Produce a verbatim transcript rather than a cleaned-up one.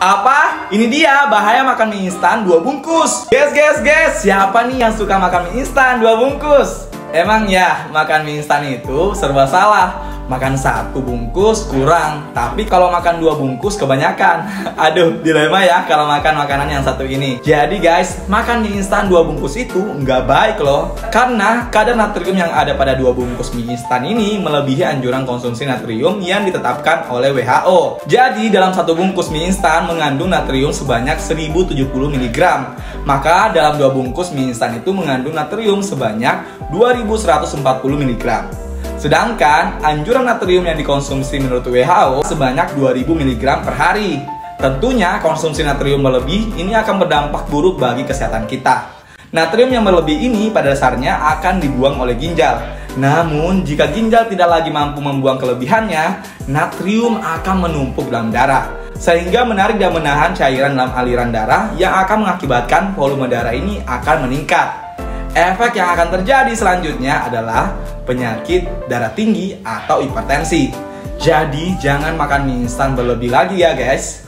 Apa? Ini dia bahaya makan mie instan dua bungkus. Guys, guys, guys, siapa nih yang suka makan mie instan dua bungkus? Emang ya, makan mie instan itu serba salah. Makan satu bungkus kurang, tapi kalau makan dua bungkus kebanyakan. Aduh, dilema ya kalau makan makanan yang satu ini. Jadi guys, makan mie instan dua bungkus itu nggak baik loh. Karena kadar natrium yang ada pada dua bungkus mie instan ini melebihi anjuran konsumsi natrium yang ditetapkan oleh W H O. Jadi dalam satu bungkus mie instan mengandung natrium sebanyak seribu tujuh puluh miligram. Maka dalam dua bungkus mie instan itu mengandung natrium sebanyak dua ribu seratus empat puluh miligram. Sedangkan anjuran natrium yang dikonsumsi menurut W H O sebanyak dua ribu miligram per hari. Tentunya konsumsi natrium berlebih ini akan berdampak buruk bagi kesehatan kita. Natrium yang berlebih ini pada dasarnya akan dibuang oleh ginjal. Namun jika ginjal tidak lagi mampu membuang kelebihannya, natrium akan menumpuk dalam darah, sehingga menarik dan menahan cairan dalam aliran darah yang akan mengakibatkan volume darah ini akan meningkat. Efek yang akan terjadi selanjutnya adalah penyakit darah tinggi atau hipertensi. Jadi jangan makan mie instan berlebih lagi ya guys.